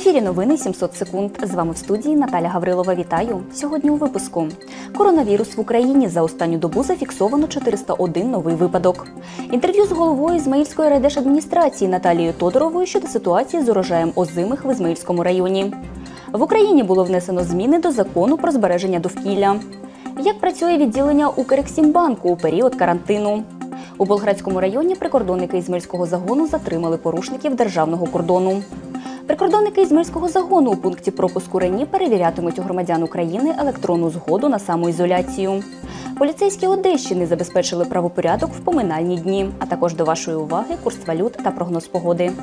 ефірі новини 700 секунд. З вами в студії Наталя Гаврилова. Вітаю. Сьогодні у випуску. Коронавірус в Україні. За останню добу зафіксовано 401 новий випадок. Інтерв'ю з головою Ізмаїльської райдержадміністрації Наталією Тодоровою щодо ситуації з урожаєм озимих в Ізмаїльському районі. В Україні було внесено зміни до закону про збереження довкілля. Як працює відділення Укрексімбанку у період карантину? У Болградському районі прикордонники Ізмаїльського загону затримали порушників державного кордону. Прикордонники Ізмаїльського загону у пункті пропуску Рені перевірятимуть у громадян України електронну згоду на самоізоляцію. Поліцейські Одещини забезпечили правопорядок в поминальні дні, а також до вашої уваги курс валют та прогноз погоди.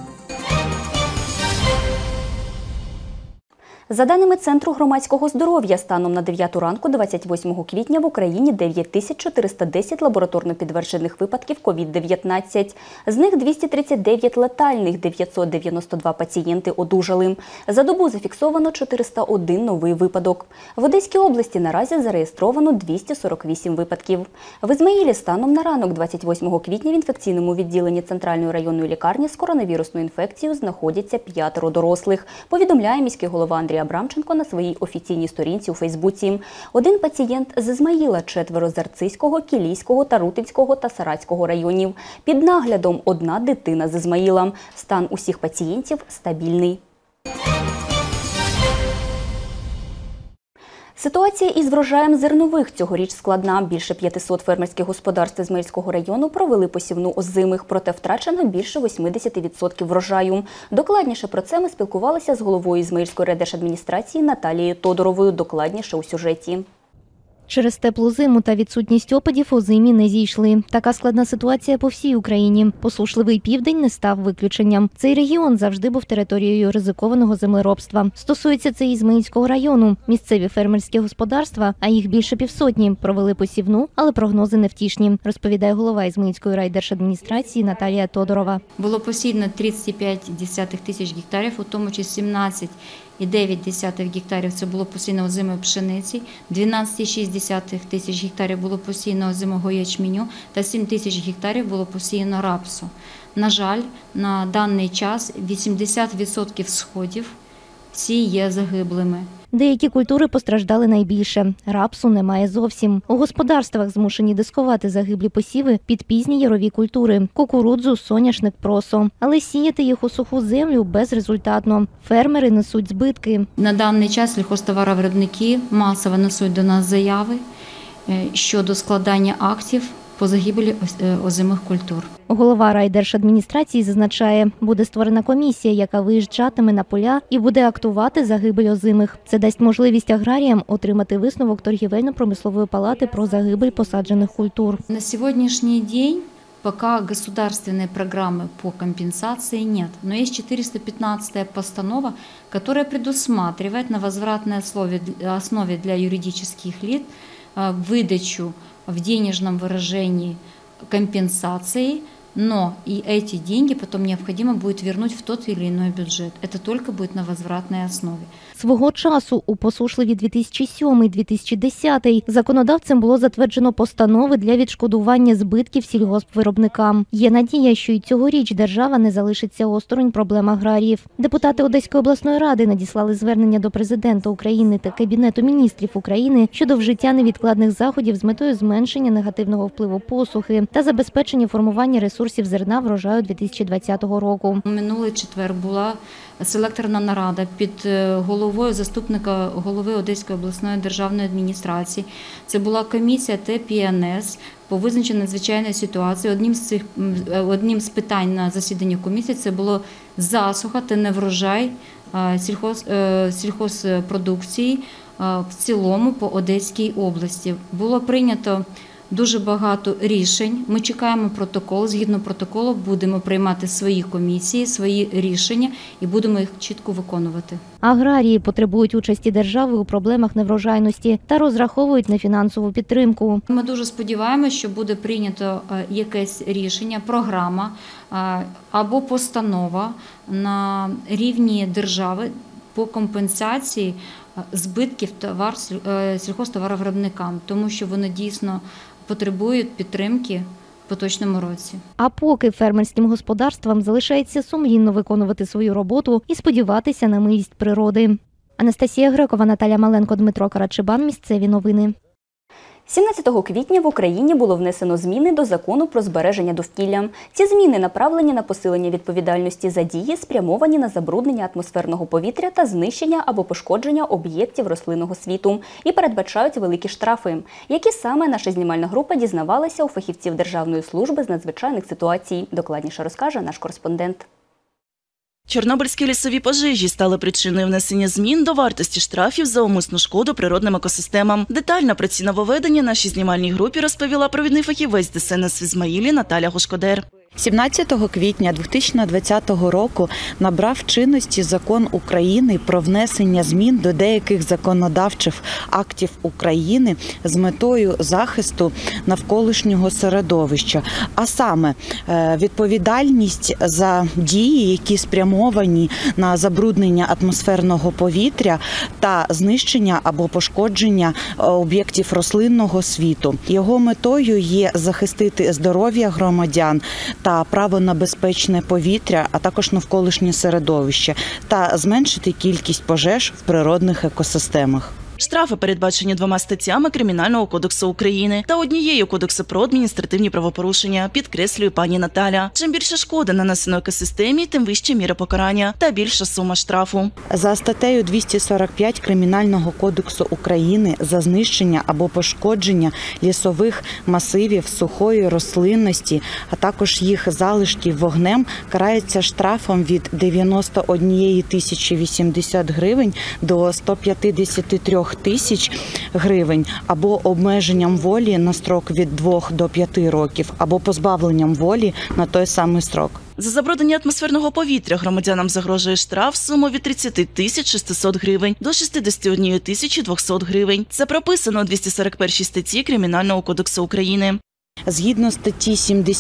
За даними Центру громадського здоров'я, станом на 9 ранку 28 квітня в Україні 9410 лабораторно підтверджених випадків COVID-19. З них 239 летальних, 992 пацієнти одужали. За добу зафіксовано 401 новий випадок. В Одеській області наразі зареєстровано 248 випадків. В Ізмаїлі станом на ранок 28 квітня в інфекційному відділенні Центральної районної лікарні з коронавірусною інфекцією знаходяться 5 дорослих, повідомляє міський голова Андрій Абрамченко на своїй офіційній сторінці у Фейсбуці. Один пацієнт з Ізмаїла, 4 з Арцизького, Кілійського, Тарутинського та Саратського районів. Під наглядом 1 дитина з Ізмаїла. Стан усіх пацієнтів стабільний. Ситуація із врожаєм зернових цьогоріч складна. Більше 500 фермерських господарств Ізмаїльського району провели посівну озимих, проте втрачено більше 80% врожаю. Докладніше про це ми спілкувалися з головою Ізмаїльської райдержадміністрації Наталією Тодоровою. Докладніше у сюжеті. Через теплу зиму та відсутність опадів озимі не зійшли. Така складна ситуація по всій Україні. Посушливий південь не став виключенням. Цей регіон завжди був територією ризикованого землеробства. Стосується це Ізмаїльського району. Місцеві фермерські господарства, а їх більше півсотні, провели посівну, але прогнози невтішні, розповідає голова Ізмаїльської райдержадміністрації Наталія Тодорова. Було посіяно 35,1 тисяч гектарів, у тому числі 17,9 гектарів це було посіяно озимої пшениці, 12,6 тисяч гектарів було посіяно озимого ячменю та 7 тисяч гектарів було посіяно рапсу. На жаль, на даний час 80% сходів всі є загиблими. Деякі культури постраждали найбільше. Рапсу немає зовсім. У господарствах змушені дискувати загиблі посіви під пізні ярові культури – кукурудзу, соняшник, просо. Але сіяти їх у суху землю безрезультатно. Фермери несуть збитки. На даний час сільхозтоваровиробники масово несуть до нас заяви щодо складання актів по загибелі озимих культур. Голова райдержадміністрації зазначає, буде створена комісія, яка виїжджатиме на поля і буде актувати загибель озимих. Це дасть можливість аграріям отримати висновок торгівельно-промислової палати про загибель посаджених культур. На сьогоднішній день пока государственной программы по компенсации нет. Но есть 415 постанова, которая предусматривает на возвратной основе для юридических лиц выдачу в денежном выражении компенсации, но и эти деньги потом необходимо будет вернуть в тот или иной бюджет. Это только будет на возвратной основе. Свого часу у посушливі 2007-2010 законодавцем було затверджено постанови для відшкодування збитків сільгоспвиробникам. Є надія, що і цьогоріч держава не залишиться осторонь проблем аграріїв. Депутати Одеської обласної ради надіслали звернення до президента України та Кабінету міністрів України щодо вжиття невідкладних заходів з метою зменшення негативного впливу посухи та забезпечення формування ресурсів зерна врожаю 2020 року. Минулий четвер була селекторна нарада під головою заступника голови Одеської обласної державної адміністрації. Це була комісія ТПНС по визначенню надзвичайної ситуації. Одним з питань на засіданні комісії це було засуха та неврожай сільхозпродукції в цілому по Одеській області. Було прийнято дуже багато рішень. Ми чекаємо протокол. Згідно протоколу будемо приймати свої комісії, свої рішення і будемо їх чітко виконувати. Аграрії потребують участі держави у проблемах неврожайності та розраховують на фінансову підтримку. Ми дуже сподіваємося, що буде прийнято якесь рішення, програма або постанова на рівні держави по компенсації збитків сільхозтоваровиробникам, тому що вони дійсно потребують підтримки поточному році. А поки фермерським господарствам залишається сумлінно виконувати свою роботу і сподіватися на милість природи. Анастасія Грекова, Наталя Маленко, Дмитро Карачебан. Місцеві новини. 17 квітня в Україні було внесено зміни до Закону про збереження довкілля. Ці зміни направлені на посилення відповідальності за дії, спрямовані на забруднення атмосферного повітря та знищення або пошкодження об'єктів рослинного світу і передбачають великі штрафи. Які саме наша знімальна група дізнавалася у фахівців Державної служби з надзвичайних ситуацій. Докладніше розкаже наш кореспондент. Чорнобильські лісові пожежі стали причиною внесення змін до вартості штрафів за умисну шкоду природним екосистемам. Детально про ці нововведення нашій знімальній групі розповіла провідний фахівець ДСНС в Ізмаїлі Наталя Гушкодер. 17 квітня 2020 року набрав чинності Закон України про внесення змін до деяких законодавчих актів України з метою захисту навколишнього середовища, а саме відповідальність за дії, які спрямовані на забруднення атмосферного повітря та знищення або пошкодження об'єктів рослинного світу. Його метою є захистити здоров'я громадян та право на безпечне повітря, а також навколишнє середовище, та зменшити кількість пожеж в природних екосистемах. Штрафи передбачені 2 статтями Кримінального кодексу України та однією Кодексу про адміністративні правопорушення, підкреслює пані Наталя. Чим більше шкоди нанесено екосистемі, тим вища міра покарання та більша сума штрафу. За статтею 245 Кримінального кодексу України за знищення або пошкодження лісових масивів, сухої рослинності, а також їх залишків вогнем карається штрафом від 91 тисячі 80 гривень до 153 тисяч гривень або обмеженням волі на строк від 2 до 5 років, або позбавленням волі на той самий строк. За забруднення атмосферного повітря громадянам загрожує штраф суму від 30 тисяч 600 гривень до 61 тисячі 200 гривень. Це прописано у 241 статті Кримінального кодексу України. Згідно статті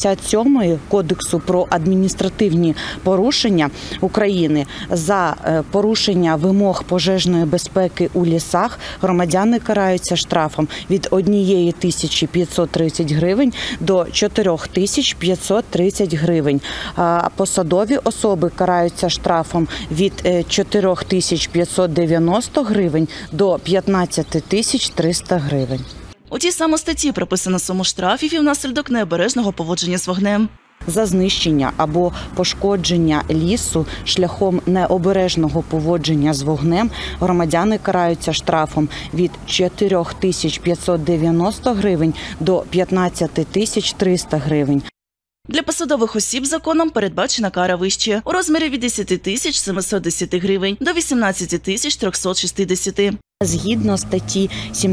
77 Кодексу про адміністративні порушення України за порушення вимог пожежної безпеки у лісах громадяни караються штрафом від 1 тисячі 530 гривень до 4 тисяч 530 гривень. А посадові особи караються штрафом від 4 тисяч 590 гривень до 15 тисяч 300 гривень. У тій самій статті прописано суму штрафів і внаслідок необережного поводження з вогнем. За знищення або пошкодження лісу шляхом необережного поводження з вогнем громадяни караються штрафом від 4 тисяч 590 гривень до 15 тисяч 300 гривень. Для посадових осіб законом передбачена кара вище у розмірі від 10 тисяч 710 гривень до 18 тисяч 360. Згідно статті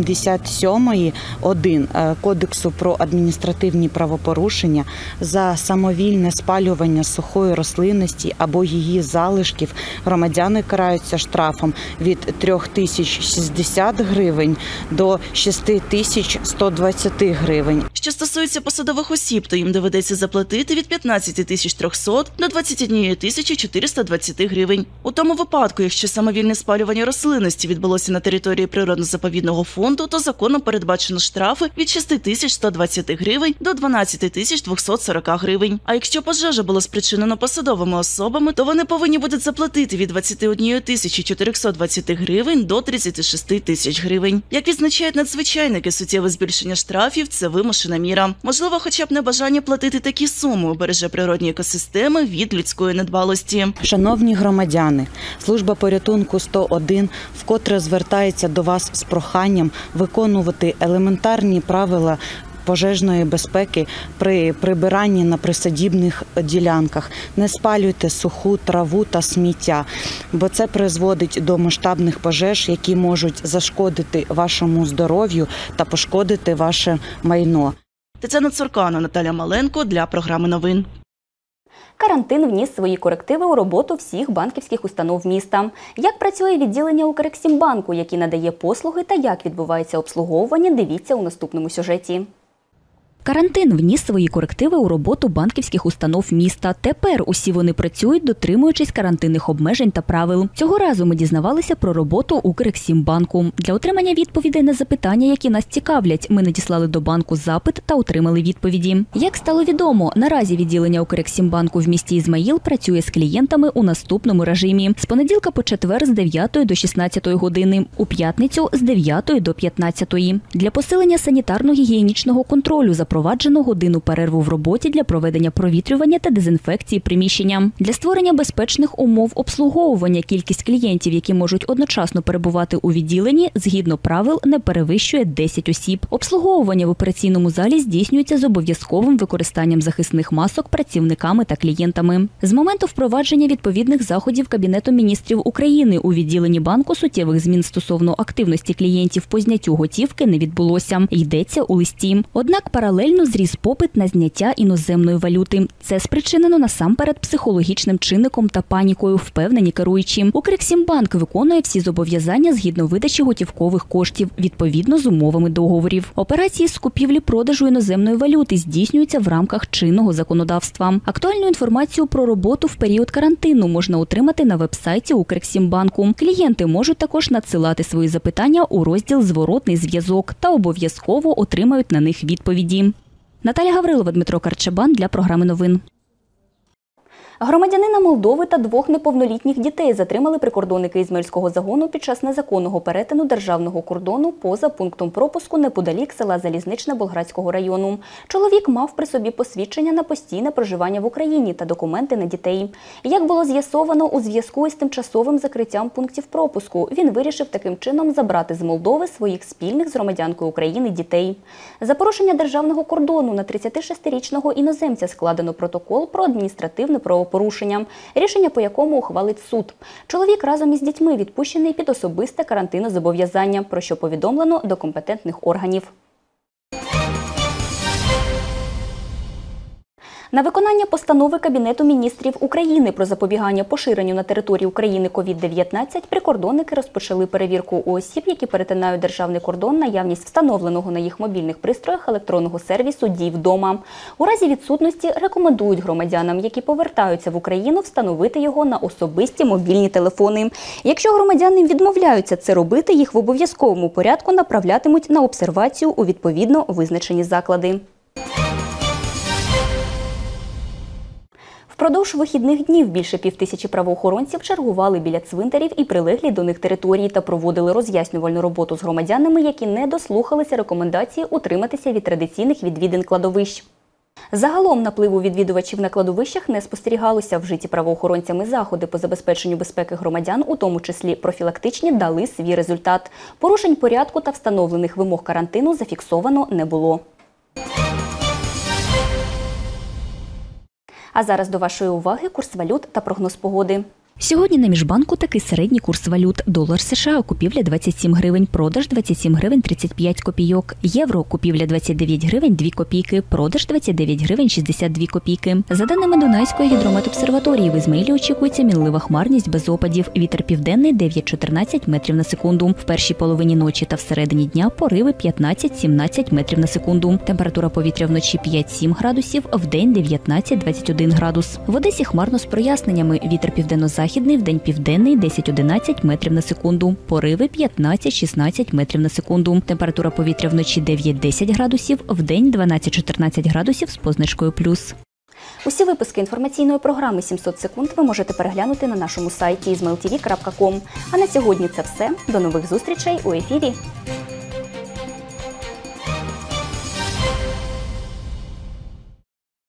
77.1 Кодексу про адміністративні правопорушення за самовільне спалювання сухої рослинності або її залишків громадяни караються штрафом від 3060 гривень до 6120 гривень. Що стосується посадових осіб, то їм доведеться заплатити від 15 тисяч 300 до 21 тисячі 420 гривень. У тому випадку, якщо самовільне спалювання рослинності відбулося на території природно-заповідного фонду, то законом передбачено штрафи від 6 тисяч 120 гривень до 12 тисяч 240 гривень. А якщо пожежа була спричинена посадовими особами, то вони повинні будуть заплатити від 21 тисячі 420 гривень до 36 тисяч гривень. Як відзначають надзвичайники, суттєве збільшення штрафів – це вимушена міра. Можливо, хоча б небажання платити такі суми убереже природні екосистеми від людської недбалості. Шановні громадяни, служба порятунку 101 вкотре звертається до вас з проханням виконувати елементарні правила пожежної безпеки при прибиранні на присадибних ділянках. Не спалюйте суху траву та сміття, бо це призводить до масштабних пожеж, які можуть зашкодити вашому здоров'ю та пошкодити ваше майно. Тетяна Цуркано, Наталя Маленко для програми новин. Карантин вніс свої корективи у роботу всіх банківських установ міста. Як працює відділення Укрексімбанку, який надає послуги та як відбувається обслуговування, дивіться у наступному сюжеті. Карантин вніс свої корективи у роботу банківських установ міста. Тепер усі вони працюють, дотримуючись карантинних обмежень та правил. Цього разу ми дізнавалися про роботу Укрексімбанку. Для отримання відповідей на запитання, які нас цікавлять, ми надіслали до банку запит та отримали відповіді. Як стало відомо, наразі відділення Укрексімбанку в місті Ізмаїл працює з клієнтами у наступному режимі. З понеділка по четвер з 9 до 16 години, у п'ятницю з 9 до 15. Для посилення санітарно-гігієнічного контролю запроваджено годину перерву в роботі для проведення провітрювання та дезінфекції приміщення. Для створення безпечних умов обслуговування кількість клієнтів, які можуть одночасно перебувати у відділенні, згідно правил, не перевищує 10 осіб. Обслуговування в операційному залі здійснюється з обов'язковим використанням захисних масок працівниками та клієнтами. З моменту впровадження відповідних заходів Кабінету міністрів України у відділенні банку суттєвих змін стосовно активності клієнтів по зняттю готівки не відбулося. Йдеться у листі. Однак паралельно зріс попит на зняття іноземної валюти. Це спричинено насамперед психологічним чинником та панікою, впевнені керуючі. Укрексімбанк виконує всі зобов'язання згідно видачі готівкових коштів, відповідно з умовами договорів. Операції з купівлі-продажу іноземної валюти здійснюються в рамках чинного законодавства. Актуальну інформацію про роботу в період карантину можна отримати на веб-сайті Укрексімбанку. Клієнти можуть також надсилати свої запитання у розділ «Зворотний зв'язок» та обов'язково отримають на них відповіді. Наталя Гаврилова, Дмитро Карчебан для програми новин. Громадянина Молдови та 2 неповнолітніх дітей затримали прикордонники Ізмаїльського загону під час незаконного перетину державного кордону поза пунктом пропуску неподалік села Залізничне Болградського району. Чоловік мав при собі посвідчення на постійне проживання в Україні та документи на дітей. Як було з'ясовано, у зв'язку із тимчасовим закриттям пунктів пропуску, він вирішив таким чином забрати з Молдови своїх спільних з громадянкою України дітей. За порушення державного кордону на 36-річного іноземця складено протокол про адміністративне правопорушення, рішення по якому ухвалить суд. Чоловік разом із дітьми відпущений під особисте карантинне зобов'язання, про що повідомлено до компетентних органів. На виконання постанови Кабінету міністрів України про запобігання поширенню на території України COVID-19 прикордонники розпочали перевірку у осіб, які перетинають державний кордон, наявність встановленого на їх мобільних пристроях електронного сервісу «Дій вдома». У разі відсутності рекомендують громадянам, які повертаються в Україну, встановити його на особисті мобільні телефони. Якщо громадяни відмовляються це робити, їх в обов'язковому порядку направлятимуть на обсервацію у відповідно визначені заклади. Впродовж вихідних днів більше 5000 правоохоронців чергували біля цвинтарів і прилеглі до них території та проводили роз'яснювальну роботу з громадянами, які не дослухалися рекомендації утриматися від традиційних відвідин кладовищ. Загалом напливу відвідувачів на кладовищах не спостерігалося. Вжиті правоохоронцями заходи по забезпеченню безпеки громадян, у тому числі профілактичні, дали свій результат. Порушень порядку та встановлених вимог карантину зафіксовано не було. А зараз до вашої уваги курс валют та прогноз погоди. Сьогодні на Міжбанку такий середній курс валют. Долар США купівля 27 гривень, продаж 27 гривень 35 копійок. Євро купівля 29 гривень 2 копійки, продаж 29 гривень 62 копійки. За даними Дунайської гідрометобсерваторії, в Ізмаїлі очікується мінлива хмарність без опадів. Вітер південний 9-14 метрів на секунду. В першій половині ночі та всередині дня пориви 15-17 метрів на секунду. Температура повітря вночі 5-7 градусів, вдень 19-21 градус. В Одесі хмарно з проясненнями. Вітер південно-західний, вдень південний 10-11 метрів на секунду. Пориви 15-16 метрів на секунду. Температура повітря вночі 9-10 градусів, вдень 12-14 градусів з позначкою плюс. Усі випуски інформаційної програми «700 секунд» ви можете переглянути на нашому сайті izmailtv.com. А на сьогодні це все. До нових зустрічей у ефірі.